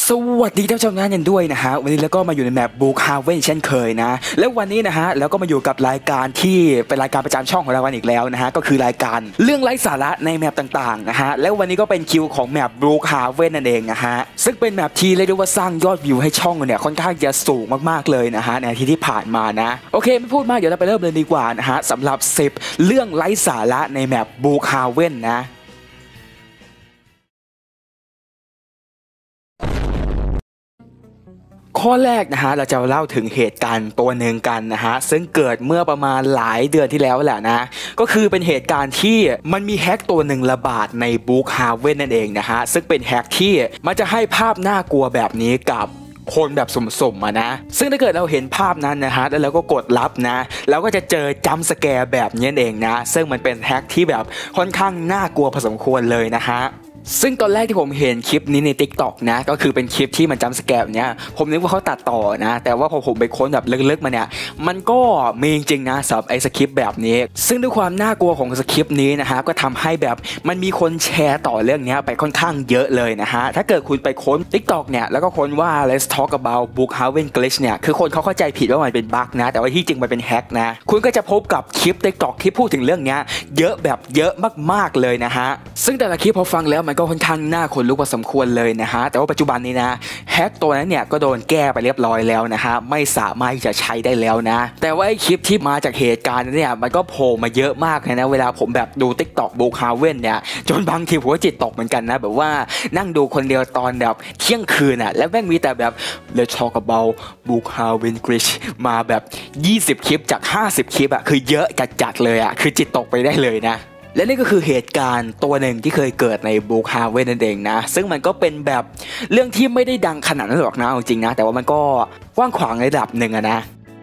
สวัสดีท่านผู้ชมกันด้วยนะฮะวันนี้แล้วก็มาอยู่ในแมปบุ๊กฮาเว่นเช่นเคยนะแล้ววันนี้นะฮะแล้วก็มาอยู่กับรายการที่เป็นรายการประจำช่องของเราวันอีกแล้วนะฮะก็คือรายการเรื่องไร้สาระในแมปต่างๆนะฮะแล้ววันนี้ก็เป็นคิวของแมปบุ๊กฮาเว่นนั่นเองนะฮะซึ่งเป็นแมปที่เรียกได้ว่าสร้างยอดวิวให้ช่องเนี่ยค่อนข้างจะสูงมากๆเลยนะฮะในอาทิตย์ที่ผ่านมานะโอเคไม่พูดมากเดี๋ยวเราไปเริ่มเลยดีกว่านะฮะสำหรับ10เรื่องไร้สาระในแมปบุ๊กฮาเว่นนะข้อแรกนะฮะเราจะเล่าถึงเหตุการณ์ตัวหนึ่งกันนะฮะซึ่งเกิดเมื่อประมาณหลายเดือนที่แล้วแหละนะก็คือเป็นเหตุการณ์ที่มันมีแฮกตัวหนึ่งระบาดในบุ๊กฮาเว่นนั่นเองนะฮะซึ่งเป็นแฮกที่มันจะให้ภาพน่ากลัวแบบนี้กับคนแบบสุ่มๆนะซึ่งถ้าเกิดเราเห็นภาพนั้นนะฮะแล้วเราก็กดรับนะเราก็จะเจอจัมป์สแกร์แบบนี้เองนะซึ่งมันเป็นแฮกที่แบบค่อนข้างน่ากลัวพอสมควรเลยนะฮะซึ่งตอนแรกที่ผมเห็นคลิปนี้ใน TikTok นะก็คือเป็นคลิปที่มันจัมป์สแกร์เนี้ยผมนึกว่าเขาตัดต่อนะแต่ว่าพอผมไปค้นแบบลึกๆมาเนี่ยมันก็มีจริงๆนะสำหรับไอ้สคริปต์แบบนี้ซึ่งด้วยความน่ากลัวของสคริปต์นี้นะฮะก็ทำให้แบบมันมีคนแชร์ต่อเรื่องนี้ไปค่อนข้างเยอะเลยนะฮะถ้าเกิดคุณไปค้น TikTok เนี่ยแล้วก็ค้นว่า Let's talk about Brookhaven glitch เนี่ยคือคนเขาเข้าใจผิดว่ามันเป็นบั๊กนะแต่ว่าที่จริงมันเป็นแฮกนะคุณก็จะพบกับคลิป TikTok ที่พูดถึงเรื่องนี้เยอะแบบเยอะมากๆเลยนะฮะซึ่งแต่ละคลิปพอฟังแล้วมันก็ค่อนข้างน่าขนลุกพอสมควรเลยนะฮะแต่ว่าปัจจุบันนี้นะแฮกตัวนั้นเนี่ยก็โดนแก้ไปเรียบร้อยแล้วนะฮะไม่สามารถที่จะใช้ได้แล้วนะแต่ว่าไอ้คลิปที่มาจากเหตุการณ์นั้นเนี่ยมันก็โผล่มาเยอะมากเลยนะเวลาผมแบบดู TikTok Brookhaven เนี่ยจนบางทีผมก็จิตตกเหมือนกันนะแบบว่านั่งดูคนเดียวตอนแบบเที่ยงคืนอ่ะแล้วแม่งมีแต่แบบ Let's talk about Brookhaven glitch มาแบบ20คลิปจาก50คลิปอ่ะคือเยอะจัดๆเลยอ่ะคือจิตตกไปได้เลยนะและนี่ก็คือเหตุการณ์ตัวหนึ่งที่เคยเกิดในบุ๊กฮาเว่นนั่นเองนะซึ่งมันก็เป็นแบบเรื่องที่ไม่ได้ดังขนาดนั้นหรอกนะจริงๆนะแต่ว่ามันก็กว้างขวางในระดับหนึ่งนะ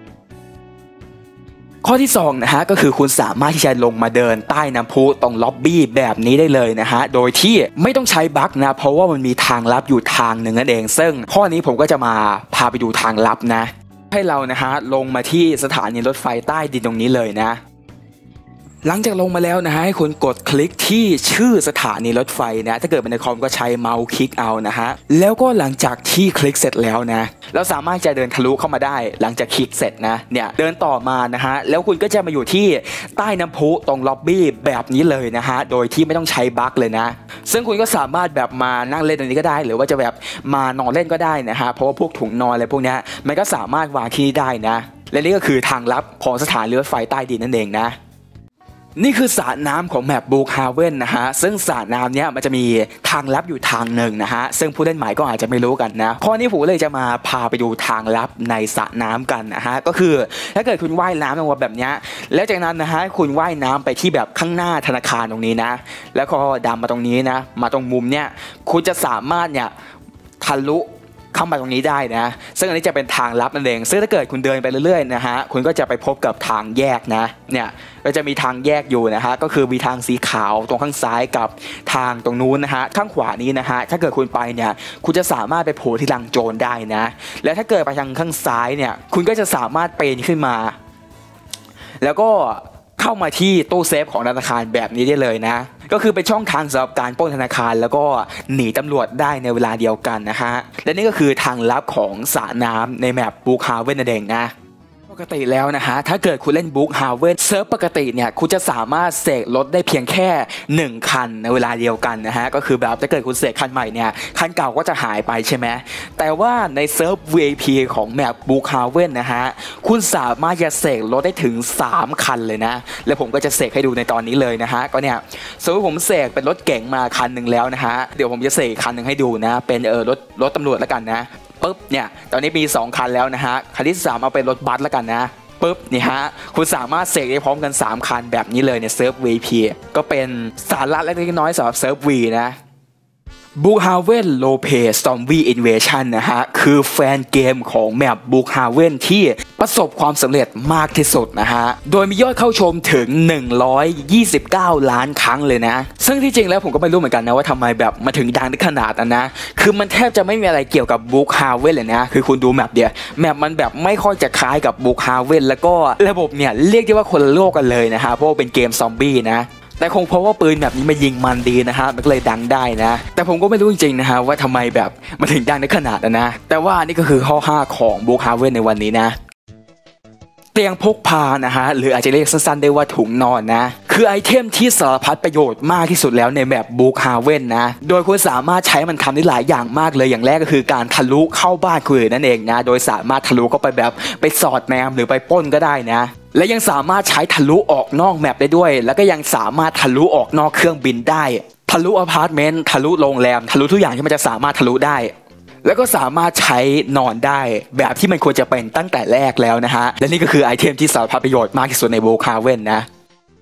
ข้อที่2นะฮะก็คือคุณสามารถที่จะลงมาเดินใต้น้ำพุตรงล็อบบี้แบบนี้ได้เลยนะฮะโดยที่ไม่ต้องใช้บั๊กนะเพราะว่ามันมีทางลับอยู่ทางหนึ่งนั่นเองซึ่งข้อนี้ผมก็จะมาพาไปดูทางลับนะให้เรานะฮะลงมาที่สถานีรถไฟใต้ดินตรงนี้เลยนะหลังจากลงมาแล้วนะฮะให้คุณกดคลิกที่ชื่อสถานีรถไฟนะถ้าเกิดเป็นในคอมก็ใช้เมาส์คลิกเอานะฮะแล้วก็หลังจากที่คลิกเสร็จแล้วนะเราสามารถจะเดินทะลุเข้ามาได้หลังจากคลิกเสร็จนะเนี่ยเดินต่อมานะฮะแล้วคุณก็จะมาอยู่ที่ใต้น้ำพุตรงล็อบบี้แบบนี้เลยนะฮะโดยที่ไม่ต้องใช้บั๊กเลยนะซึ่งคุณก็สามารถแบบมานั่งเล่นตรงนี้ก็ได้หรือว่าจะแบบมานอนเล่นก็ได้นะฮะเพราะว่าพวกถุงนอนอะไรพวกนี้มันก็สามารถวางที่ได้นะและนี่ก็คือทางลับของสถานีรถไฟใต้ดินนั่นเองนะนี่คือสระน้ำของแมปบุ๊กฮาเว่นนะฮะซึ่งสระน้ำเนี้ยมันจะมีทางลับอยู่ทางหนึ่งนะฮะซึ่งผู้เล่นใหม่ก็อาจจะไม่รู้กันนะข้อนี้ผมเลยจะมาพาไปดูทางลับในสระน้ำกันนะฮะก็คือถ้าเกิดคุณว่ายน้ำลงมาแบบนี้แล้วจากนั้นนะฮะคุณว่ายน้ำไปที่แบบข้างหน้าธนาคารตรงนี้นะแล้วก็ดำมาตรงนี้นะมาตรงมุมเนี้ยคุณจะสามารถเนี่ยทะลุเข้ามาตรงนี้ได้นะซึ่งอันนี้จะเป็นทางลับนั่นเองซึ่งถ้าเกิดคุณเดินไปเรื่อยๆนะฮะคุณก็จะไปพบกับทางแยกนะเนี่ยก็จะมีทางแยกอยู่นะฮะก็คือมีทางสีขาวตรงข้างซ้ายกับทางตรงนู้นนะฮะข้างขวานี้นะฮะถ้าเกิดคุณไปเนี่ยคุณจะสามารถไปโผล่ที่ลังโจรได้นะและถ้าเกิดไปทางข้างซ้ายเนี่ยคุณก็จะสามารถปีนขึ้นมาแล้วก็เข้ามาที่ตู้เซฟของธนาคารแบบนี้ได้เลยนะก็คือเป็นช่องทางสำหรับการปล้นธนาคารแล้วก็หนีตำรวจได้ในเวลาเดียวกันนะฮะและนี่ก็คือทางลับของสระน้ำในแมปบุ๊กฮาเว่นนั่นเองนะปกติแล้วนะฮะถ้าเกิดคุณเล่นบุ๊กฮาเว่นเซิร์ฟปกติเนี่ยคุณจะสามารถเสกรถได้เพียงแค่1คันในเวลาเดียวกันนะฮะก็คือแบบถ้าเกิดคุณเสกคันใหม่เนี่ยคันเก่าก็จะหายไปใช่ไหมแต่ว่าในเซิร์ฟ VIP ของแมปบุ๊กฮาเว่นนะฮะคุณสามารถจะเสกรถได้ถึง3คันเลยนะและผมก็จะเสกให้ดูในตอนนี้เลยนะฮะก็เนี่ยสมมติผมเสกเป็นรถเก๋งมาคันหนึ่งแล้วนะฮะเดี๋ยวผมจะเสกคันหนึ่งให้ดูนะเป็นรถตำรวจแล้วกันนะปุ๊บเนี่ยตอนนี้มี2คันแล้วนะฮะคันที่3เอาเป็นรถบัสแล้วกันนะปุ๊บนี่ฮะคุณสามารถเสกได้พร้อมกัน3คันแบบนี้เลยในเซิร์ฟ VIP ก็เป็นสาระเล็กน้อยสำหรับเซิร์ฟ V นะBrookhaven Roleplay Zombie Invasion นะฮะคือแฟนเกมของแมป Brookhaven ที่ประสบความสำเร็จมากที่สุดนะฮะโดยมียอดเข้าชมถึง129 ล้านครั้งเลยนะซึ่งที่จริงแล้วผมก็ไม่รู้เหมือนกันนะว่าทำไมแบบมาถึงดังได้ขนาดนั้นนะคือมันแทบจะไม่มีอะไรเกี่ยวกับ Brookhaven เลยนะคือคุณดูแมปเดียวแมปมันแบบไม่ค่อยจะคล้ายกับ Brookhaven แล้วก็ระบบเนี่ยเรียกได้ว่าคนละโลกกันเลยนะฮะเพราะว่าเป็นเกมซอมบี้นะแต่คงเพราะว่าปืนแบบนี้มายิงมันดีนะฮะมันก็เลยดังได้นะแต่ผมก็ไม่รู้จริงๆนะฮะว่าทำไมแบบมันถึงดังในขนาดนั้นนะแต่ว่านี่ก็คือข้อ5ของบูคาเว่นในวันนี้นะเตียงพกพานะฮะหรืออาจจะเรียกสั้นๆได้ว่าถุงนอนนะคือไอเทมที่สารพัดประโยชน์มากที่สุดแล้วในแบบบูคาเว่นนะโดยคุณสามารถใช้มันทำได้หลายอย่างมากเลยอย่างแรกก็คือการทะลุเข้าบ้านคนอื่นนั่นเองนะโดยสามารถทะลุเข้าไปแบบไปสอดแนมหรือไปปล้นก็ได้นะและยังสามารถใช้ทะลุออกนอกแมปได้ด้วยแล้วก็ยังสามารถทะลุออกนอกเครื่องบินได้ทะลุอพาร์ตเมนต์ทะลุโรงแรมทะลุทุกอย่างที่มันจะสามารถทะลุได้แล้วก็สามารถใช้นอนได้แบบที่มันควรจะเป็นตั้งแต่แรกแล้วนะฮะและนี่ก็คือไอเทมที่สารพัดประโยชน์มากที่สุดในบูคาเว่นนะ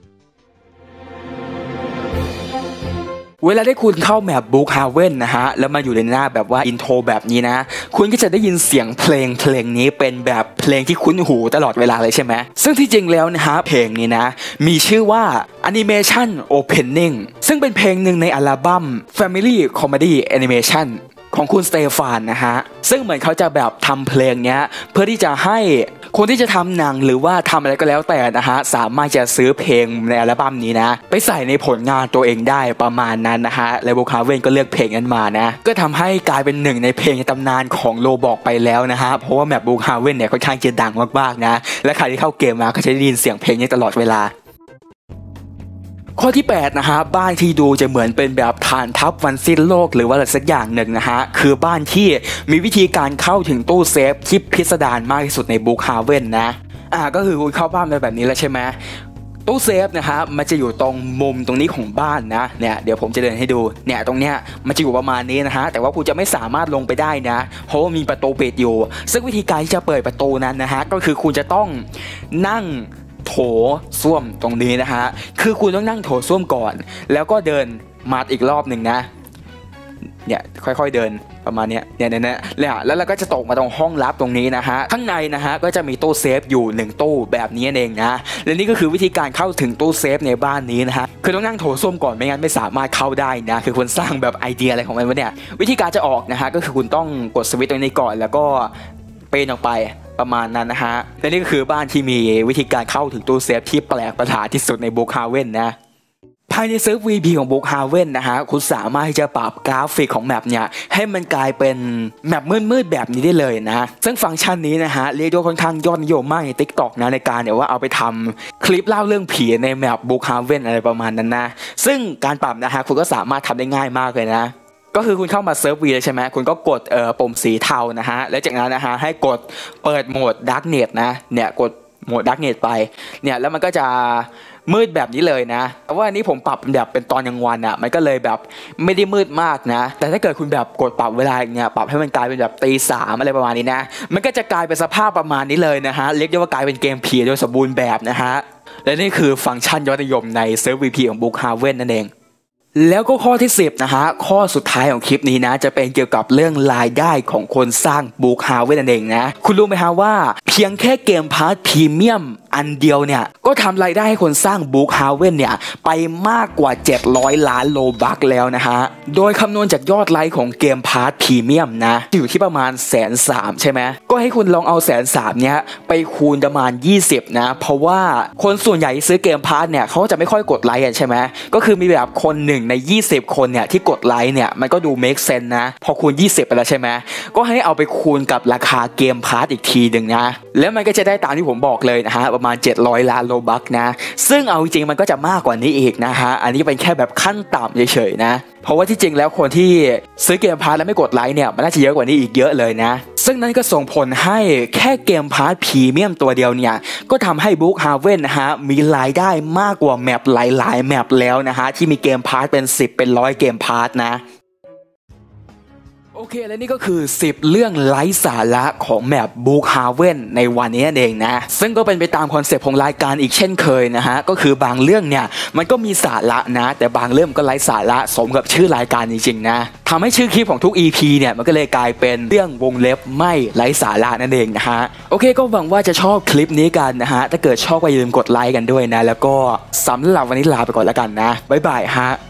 เวลาได้คุณเข้าแมปบูคาเว่นนะฮะแล้วมาอยู่ในหน้าแบบว่าอินโทรแบบนี้นะคุณก็จะได้ยินเสียงเพลงนี้เป็นแบบเพลงที่คุ้นหูตลอดเวลาเลยใช่ไหมซึ่งที่จริงแล้วนะฮะเพลงนี้นะมีชื่อว่า Animation Opening ซึ่งเป็นเพลงหนึ่งในอัลบั้ม Family Comedy Animation ของคุณสเตฟานนะฮะซึ่งเหมือนเขาจะแบบทำเพลงเนี้ยเพื่อที่จะให้คนที่จะทำหนังหรือว่าทำอะไรก็แล้วแต่นะฮะสามารถจะซื้อเพลงในอัลบั้มนี้นะไปใส่ในผลงานตัวเองได้ประมาณนั้นนะฮะและบูคาเว่นก็เลือกเพลงนั้นมานะก็ทำให้กลายเป็นหนึ่งในเพลงในตำนานของโลบอกไปแล้วนะฮะเพราะว่าแมปบูคาเว่นเนี่ยค่อนข้างจะดังมากๆนะและใครที่เข้าเกมมาก็จะได้ยินเสียงเพลงนี้ตลอดเวลาข้อที่8นะฮะบ้านที่ดูจะเหมือนเป็นแบบฐานทัพวันสิ้นโลกหรือว่าอะไรสักอย่างหนึ่งนะฮะคือบ้านที่มีวิธีการเข้าถึงตู้เซฟที่พิสดารมากที่สุดในบูคาเว่นนะก็คือคุณเข้าบ้านไปแบบนี้แล้วใช่ไหมตู้เซฟนะฮะมันจะอยู่ตรงมุมตรงนี้ของบ้านนะเนี่ยเดี๋ยวผมจะเดินให้ดูเนี่ยตรงเนี้ยมันจะอยู่ประมาณนี้นะฮะแต่ว่าคุณจะไม่สามารถลงไปได้นะเพราะว่ามีประตูปิดอยู่ซึ่งวิธีการที่จะเปิดประตูนั้นนะฮะก็คือคุณจะต้องนั่งโถส้วมตรงนี้นะฮะคือคุณต้องนั่งโถส้วมก่อนแล้วก็เดินมาอีกรอบหนึ่งนะเนี่ยค่อยๆเดินประมาณนี้เนี่ยแล้วเราก็จะตกมาตรงห้องลับตรงนี้นะฮะข้างในนะฮะก็จะมีตู้เซฟอยู่1ตู้แบบนี้เองนะและนี่ก็คือวิธีการเข้าถึงตู้เซฟในบ้านนี้นะฮะคือต้องนั่งโถส้วมก่อนไม่งั้นไม่สามารถเข้าได้นะคือคุณสร้างแบบไอเดียอะไรของมันวะเนี่ยวิธีการจะออกนะฮะก็คือคุณต้องกดสวิตช์ตรงนี้ก่อนแล้วก็ปีนออกไปประมาณนั้นนะฮะและนี่ก็คือบ้านที่มีวิธีการเข้าถึงตู้เซฟที่แปลกประหลาดที่สุดในบูคาเว่นนะภายในเซิร์ฟ VP ของบูคาเว่นนะฮะคุณสามารถที่จะปรับกราฟิกของแมปเนี่ยให้มันกลายเป็นแมปมืดๆแบบนี้ได้เลยนะซึ่งฟังก์ชันนี้นะฮะเรียกได้ค่อนข้างยอดนิยมมากใน TikTok นะในการว่าเอาไปทำคลิปเล่าเรื่องผีในแมปบูคาเว่นอะไรประมาณนั้นนะซึ่งการปรับนะฮะคุณก็สามารถทำได้ง่ายมากเลยนะก็คือคุณเข้ามาเซิร์ฟวีใช่ไหมคุณก็กดปุ่มสีเทานะฮะแล้วจากนั้นนะฮะให้กดเปิดโหมดดาร์กเน็ตนะเนี่ยกดโหมดดาร์กเน็ตไปเนี่ยแล้วมันก็จะมืดแบบนี้เลยนะแต่ว่าอันนี้ผมปรับแบบเป็นตอนกลางวันอ่ะมันก็เลยแบบไม่ได้มืดมากนะแต่ถ้าเกิดคุณแบบกดปรับเวลาเนี่ยปรับให้มันกลายเป็นแบบตี 3อะไรประมาณนี้นะมันก็จะกลายเป็นสภาพประมาณนี้เลยนะฮะเรียกได้ว่ากลายเป็นเกมผีโดยสมบูรณ์แบบนะฮะและนี่คือฟังก์ชันยอดนิยมในเซิร์ฟ VP ของบูคาเว่นนั่นเองแล้วก็ข้อที่10นะฮะข้อสุดท้ายของคลิปนี้นะจะเป็นเกี่ยวกับเรื่องรายได้ของคนสร้างบูคาเว่นนั่นเองนะคุณรู้ไหมฮะว่าเพียงแค่เกมพาร์ทพรีเมียมอันเดียวเนี่ยก็ทำรายได้ให้คนสร้างบูคาเว่นเนี่ยไปมากกว่า700 ล้านโลบัคแล้วนะฮะโดยคำนวณจากยอดไลค์ของเกมพาร์ทพรีเมียมนะอยู่ที่ประมาณ130,000ใช่ไหมก็ให้คุณลองเอา130,000เนี้ยไปคูณประมาณ20นะเพราะว่าคนส่วนใหญ่ซื้อเกมพาร์ทเนี่ยเขาจะไม่ค่อยกดไลค์กันใช่ไหมก็คือมีแบบคน1ใน20คนเนี่ยที่กดไลค์เนี่ยมันก็ดู make sense นะพอคูณ20ไปแล้วใช่ไหมก็ให้เอาไปคูณกับราคาเกมพาร์ทอีกทีหนึ่งนะแล้วมันก็จะได้ตามที่ผมบอกเลยนะฮะประมาณ700 ล้านโลบัคนะซึ่งเอาจริงมันก็จะมากกว่านี้อีกนะฮะอันนี้เป็นแค่แบบขั้นต่ำเฉยๆนะเพราะว่าที่จริงแล้วคนที่ซื้อเกมพาร์ทแล้วไม่กดไลค์เนี่ยมันน่าจะเยอะกว่านี้อีกเยอะเลยนะซึ่งนั่นก็ส่งผลให้แค่เกมพาร์ทพรีเมียมตัวเดียวเนี่ยก็ทำให้บูคาเว่นนะฮะมีรายได้มากกว่าแมปหลายๆแมปแล้วนะฮะที่มีเกมพาร์ทเป็น10เป็น100เกมพาร์ทนะโอเคและนี่ก็คือ10เรื่องไร้สาระของแมปบูคาเว่นในวันนี้นั่นเองนะซึ่งก็เป็นไปตามคอนเซปต์ของรายการอีกเช่นเคยนะฮะก็คือบางเรื่องเนี่ยมันก็มีสาระนะแต่บางเรื่องก็ไร้สาระสมกับชื่อรายการจริงๆนะทำให้ชื่อคลิปของทุก EP เนี่ยมันก็เลยกลายเป็นเรื่องวงเล็บไม่ไร้สาระนั่นเองนะฮะโอเคก็หวังว่าจะชอบคลิปนี้กันนะฮะถ้าเกิดชอบก็อย่าลืมกดไลค์กันด้วยนะแล้วก็สำหรับวันนี้ลาไปก่อนแล้วกันนะบ๊ายบายฮะ